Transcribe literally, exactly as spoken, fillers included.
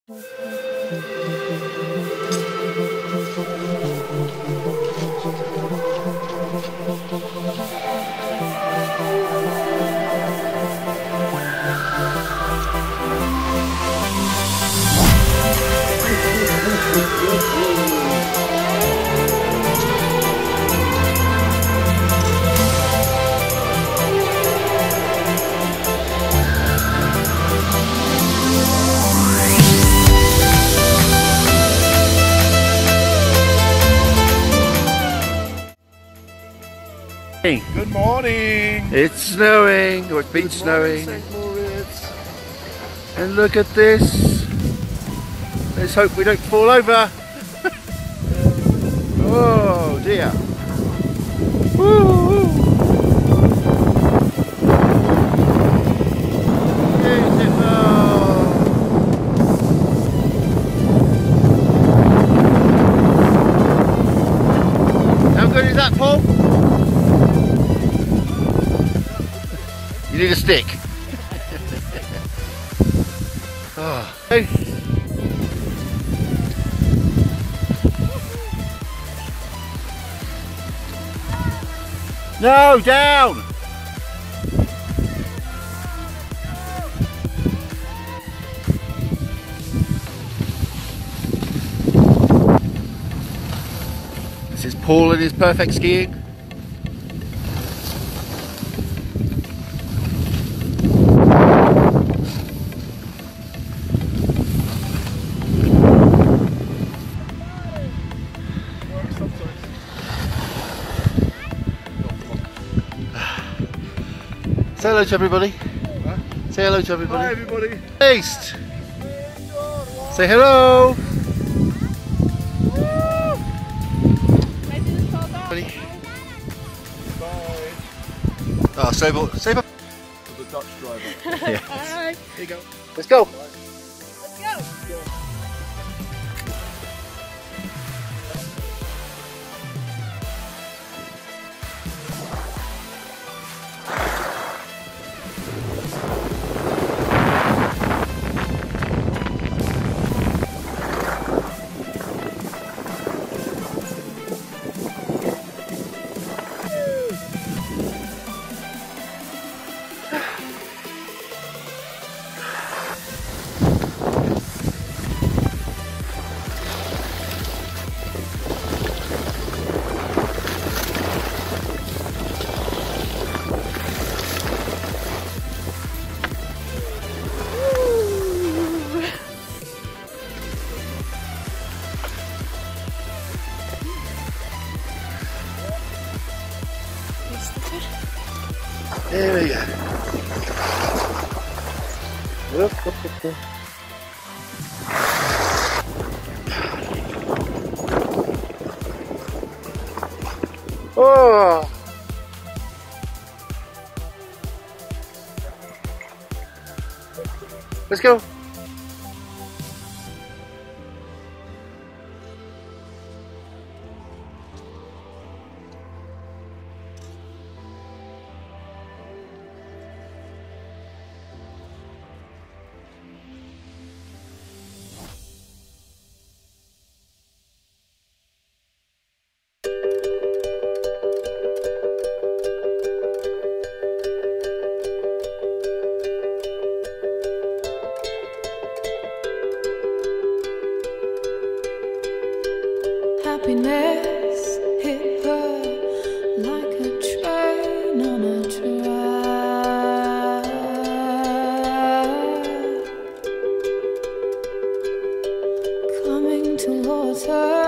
Good morning! It's snowing, or it's been Good snowing. morning, Saint Moritz. And look at this. Let's hope we don't fall over. Oh dear. Woo! Beautiful. How good is that, Paul? You need a stick. Oh. Hey. No, down! This is Paul and his perfect skiing. Say hello to everybody. Huh? Say hello to everybody. Hi everybody. Taste. Say hello. Ready? Bye. Oh, say say bye. The Dutch driver. Yes. Here you go. Let's go. Let's go. Let's go. There we go. Look, look, look, look. Oh! Let's go. Happiness hit her like a train on a track, coming towards her.